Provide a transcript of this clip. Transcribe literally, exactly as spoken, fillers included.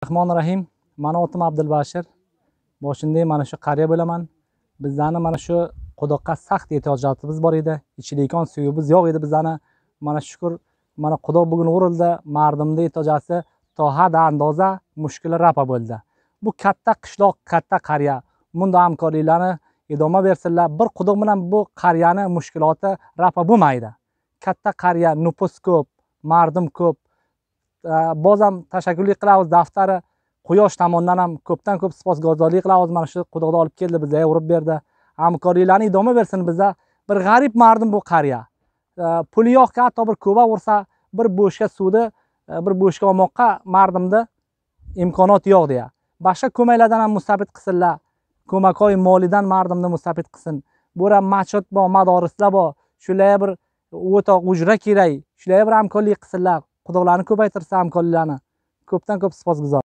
Rahmonir-Rahim. Mani otim Abdulbashir. Boshida mana shu qariya bo'laman. Bizlarni mana shu quduqqa sxt ehtiyojotimiz bor edi. Ichlikon suyimiz yo'q edi bizlarni. Mana shukr, mana quduq bugun urildi. Mardimda ehtiyojasi to had andoza mushkuli rapa bo'ldi. Bu katta qishloq, katta qariya. Bunda hamkorliklarni idoma bersinlar. Bir quduq bilan bu qariyani mushkuloti rapa bo'lmaydi. Katta qariya, nupus ko'p, mardim ko'p. Bozam tashakkurlik qilamiz daftari Quyosh tomonidan ham ko'pdan ko'p siposgozorlik qilamiz. Mana shu quduqda olib keldi, bizga urib berdi. Hamkorliklarni idoma bersin bizga. Bir g'arib mardim bu qariya. Puli yo'q, hatto bir ko'ba ursa, bir bo'shga suvni, bir bo'shga olmoqqa mardimda imkoniyat yo'q deya. Boshqa ko'maklardan ham mustafid qilsinlar. Ko'makoy molidan mardimni mustafid qilsin. Bu ham machot bor, madorislar bor. Shularga bir o'ta ujra kerak. Shularga bir hamkorlik qilsinlar. Quduqlarni ko'paytirsa hamkorliklarni. Ko'pdan ko'p siposguzor.